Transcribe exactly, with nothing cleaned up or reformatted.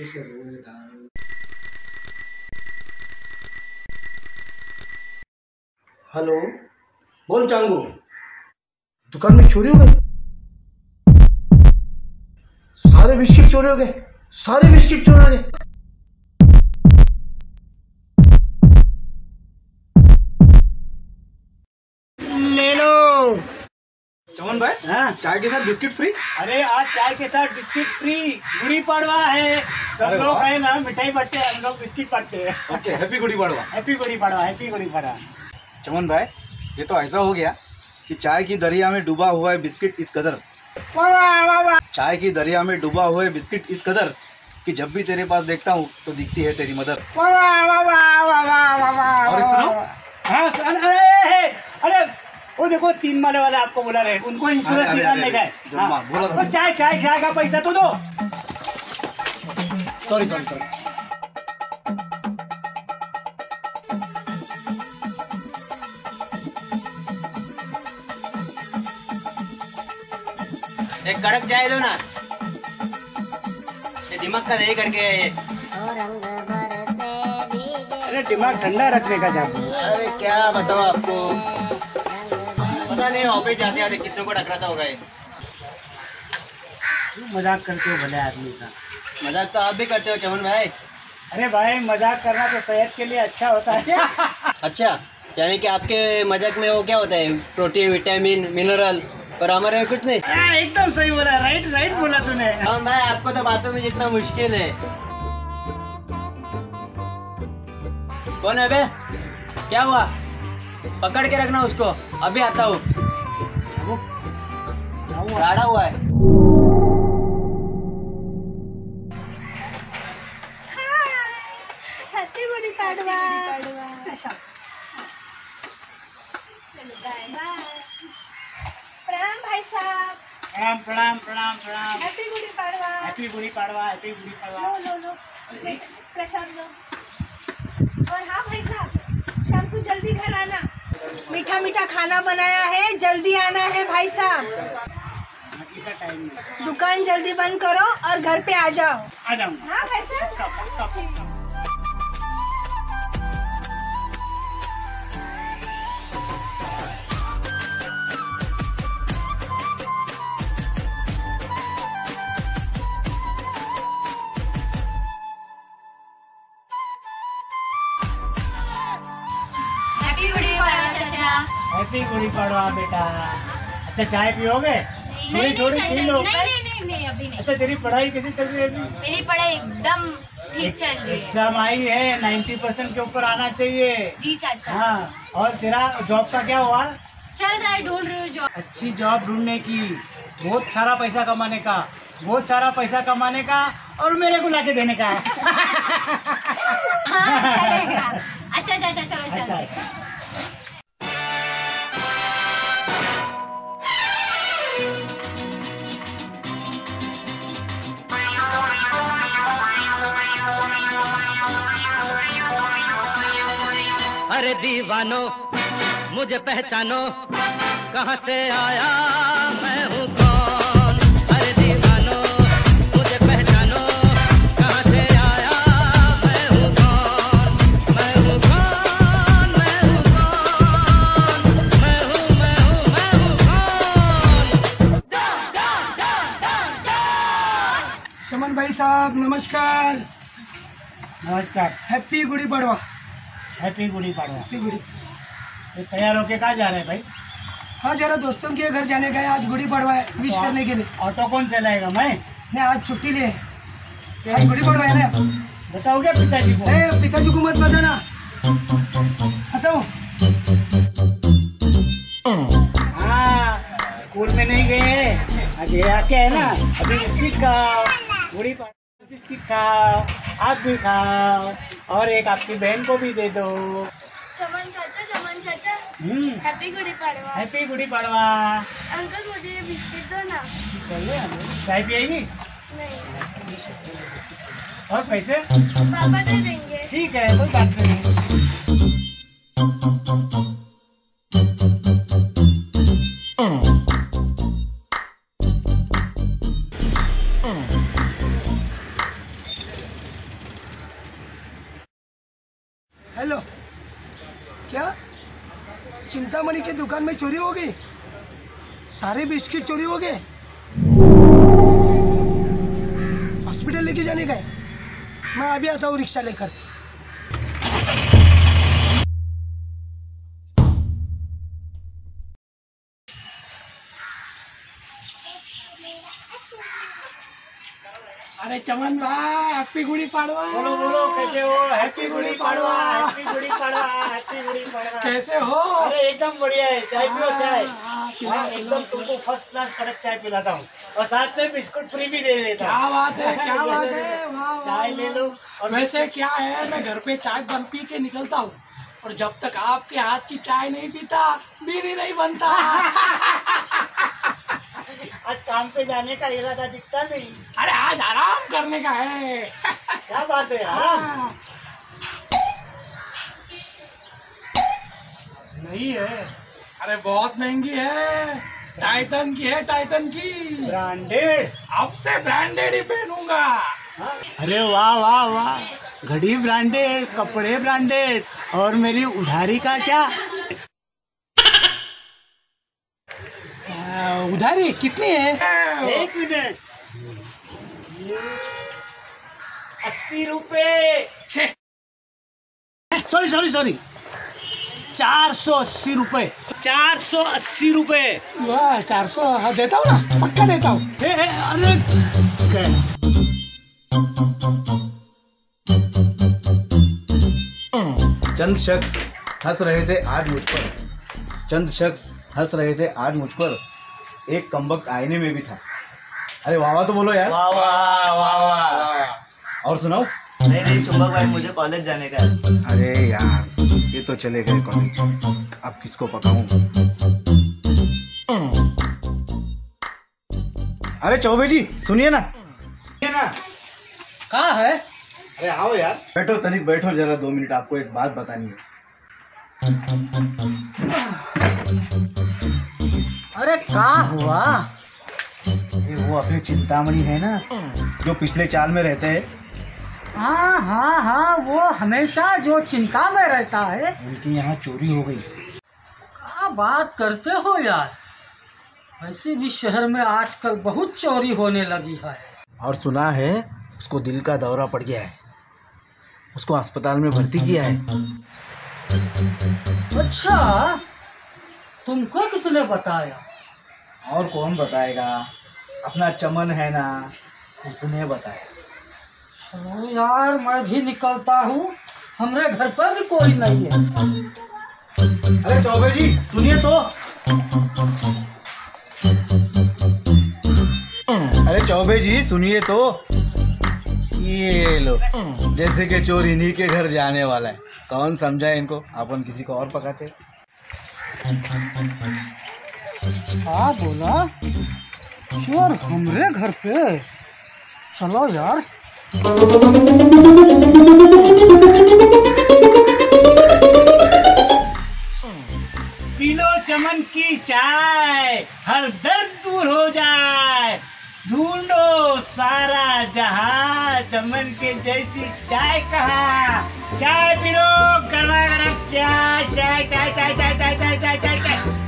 Hello, बोल चांगू। दुकान में चोरी हो गई? सारे बिस्किट चोरी हो गए, सारे बिस्किट चोरी हो गए। ले लो। चमन भाई, हाँ, चाय के साथ बिस्किट फ्री। अरे आज चाय के साथ बिस्किट फ्री। गुड़ी पड़वा है, सब लोग है ना, मिठाई बांटते हैं, हम लोग बिस्किट बांटते हैं। Okay, happy Gudi Padwa. Happy Gudi Padwa, happy Gudi Padwa. Chaman भाई, ये तो ऐसा हो गया कि चाय की दरिया में डूबा हुआ है बिस्किट इस कदर। वाह वाह वाह। चाय की दरिया में डूबा हुआ है बिस्किट इस कदर कि जब भी तेरे पास देखता हूँ तो दिखती है तेरी मदर। वाह वाह वाह वाह वाह वाह। और एक सुनो। हाँ, अरे अरे वो देखो तीन माले वाले आपको बुला रहे, उनको इंश्योरेंस निकालने का है। हाँ, बोला था। चाय चाय चाय का पैसा तो दो। Sorry sorry sorry. एक कड़क चाय दो ना, ये दिमाग का दही करके है ये। अरे दिमाग ठंडा रखने का चाहते। अरे क्या बताओ आपको, पता नहीं ऑफिस जाते जाते कितने को टकराता होगा ये। मजाक करते हो भले आदमी का। मजाक तो आप भी करते हो चमन भाई। अरे भाई, मजाक करना तो सेहत के लिए अच्छा होता है। अच्छा, यानी कि आपके मजाक में वो क्या होता है, प्रोटीन, विटामिन, मिनरल, और हमारे में कुछ नहीं। आ, एकदम सही बोला, राइट राइट बोला तूने। चमन भाई, आपको तो बातों में जितना मुश्किल है। कौन है बे? क्या हुआ? पकड़ के रखना उसको, अभी आता हूँ। राड़ा हुआ है। हैप्पी गुड़ी पड़वा। प्रणाम भाई साहब। प्रणाम प्रणाम प्रणाम प्रणाम। Happy Gudi Padwa. Happy Gudi Padwa, happy Gudi Padwa. लो लो लो, प्रसाद लो। और हाँ भाई साहब, शाम को जल्दी घर आना, मीठा मीठा खाना बनाया है, जल्दी आना है भाई साहब। दुकान जल्दी बंद करो और घर पे आ जाओ। आ जाऊंगा। हाँ भाई साहब। हैप्पी गुड़ी पड़वा चाचा। हैप्पी गुड़ी पड़वा बेटा। अच्छा, चाय पियोगे? नहीं नहीं थोड़ी चाचा, पी नहीं लो। नहीं नहीं नहीं अभी नहीं। अच्छा, तेरी पढ़ाई कैसी चल रही है अभी? मेरी पढ़ाई एकदम ठीक चल रही है। एग्जाम आई है, नाइन्टी परसेंट के ऊपर आना चाहिए। जी चाचा। हाँ, और तेरा जॉब का क्या हुआ? चल रहा है, ढूंढ रही हूँ जॉब। अच्छी जॉब ढूंढने की, बहुत सारा पैसा कमाने का, बहुत सारा पैसा कमाने का, और मेरे को लाके देने का। हाँ चलेगा। अच्छा चाचा, चलो अच्छा, चलते। अरे दीवानो मुझे पहचानो, कहाँ से आया मैं हूँ कौन। अरे दीवानो मुझे पहचानो, कहाँ से आया मैं हूँ कौन। मैं हूँ कौन, मैं हूँ कौन, मैं हूँ मैं हूँ मैं हूँ कौन। चमन भाई साहब नमस्कार। नमस्कार। Happy Gudi Padwa. Happy Gudi Padwa. Happy Gudi. तो तैयार होके कहाँ जा रहे हैं भाई? हाँ, जरा दोस्तों के घर जाने का है, आज गुड़ी पड़वा है, विश करने के लिए। ऑटो कौन चलाएगा? मैं। नहीं, आज छुट्टी लिए, आज गुड़ी पड़वा है ना। बताओगे पिताजी को? ए, पिताजी को मत बताना। बताओ। हाँ, स्कूल में नहीं गए, आज ये आके है ना, अभी बिस्किट खाओ, गुड़ी पड़वा बिस्किट खाओ, आप भी खाओ, और एक आपकी बहन को भी दे दो। चमन चाचा, चमन चाचा, hmm, happy Gudi Padwa. Happy Gudi Padwa. Uncle मुझे ये बिस्किट दो ना। चलिए, चाय पिएगी? नहीं, और पैसे? पापा दे देंगे। ठीक है, कोई बात नहीं। क्या चिंतामणि की दुकान में चोरी हो गई? सारे बिस्किट चोरी हो गए। हॉस्पिटल लेके जाने का है। मैं अभी आता हूँ रिक्शा लेकर। अरे चमन भाई, हैप्पी गुड़ी पाड़वा। बोलो बोलो, कैसे हो? Happy Gudi Padwa, happy Gudi Padwa, happy Gudi Padwa. कैसे हो? अरे एकदम बढ़िया है। चाय पियो चाय। हाँ, पिला, हाँ, पिला, एकदम तुमको फर्स्ट क्लास कड़क चाय पिलाता हूँ और साथ में बिस्कुट फ्री भी दे देता क्या हूँ। बात है, क्या बात है, वाह, वाह, चाय ले लो। और वैसे क्या है, मैं घर पे चाय बन पी के निकलता हूँ और जब तक आपके हाथ की चाय नहीं पीता दिन ही नहीं बनता। आज काम पे जाने का इरादा दिखता नहीं। अरे आज आराम करने का है। क्या बात है? आराम हाँ, नहीं है। अरे बहुत महंगी है, टाइटन की है, टाइटन की। ब्रांडेड। अब से ब्रांडेड ही पहनूंगा। अरे वाह वाह वाह, घड़ी ब्रांडेड, कपड़े ब्रांडेड, और मेरी उधारी का क्या? आ, उधारी कितनी है? एक मिनट, ये अस्सी रुपए। छः। सॉरी सॉरी सॉरी, चार सौ अस्सी रुपए। चार सौ अस्सी रुपए। वाह, चार सौ देता हूँ ना, पक्का देता हूँ। ए, ए, अरे क्या? चंद शख्स हंस रहे थे आज मुझ पर, चंद शख्स हंस रहे थे आज मुझ पर, एक कमबख्त आईने में भी था। अरे वाह वाह तो बोलो यार। वाह वाह वाह वाह। और सुनाओ। नहीं नहीं चुंबक भाई, मुझे कॉलेज जाने का है। अरे यार, ये तो चले गए कॉलेज, अब किसको पकाऊं? अरे चौबे जी सुनिए ना, सुनिए ना। कहाँ है? अरे आओ यार, बैठो तनिक बैठो जरा, दो मिनट आपको एक बात बतानी है। अरे कहाँ हुआ? ये वो अपनी चिंतामणि है ना, जो पिछले चाल में रहते हैं, हाँ हाँ हाँ, वो हमेशा जो चिंता में रहता है। उनकी यहाँ चोरी हो गई। क्या बात करते हो यार, वैसे भी शहर में आजकल बहुत चोरी होने लगी है। और सुना है उसको दिल का दौरा पड़ गया है, उसको अस्पताल में भर्ती किया है। अच्छा, तुमको किसने बताया? और कौन बताएगा, अपना चमन है ना, उसने बताया। चलो यार, मैं भी निकलता हूँ, हमरे घर पर भी कोई नहीं है। अरे चौबे जी सुनिए तो। अरे चौबे जी सुनिए तो, ये लो, जैसे कि चोर इन्हीं के घर जाने वाला है, कौन समझाए इनको, अपन किसी को और पकाते। हाँ बोला, चोर हमरे घर पे? चलो यार। पी लो चमन की चाय, हर दर्द दूर हो जाए। ढूंढो सारा जहां, चमन के जैसी चाय कहाँ? चाय पी लो, गरमा गरम चाय, चाय चाय चाय चाय चाय चाय चाय चाय चाय।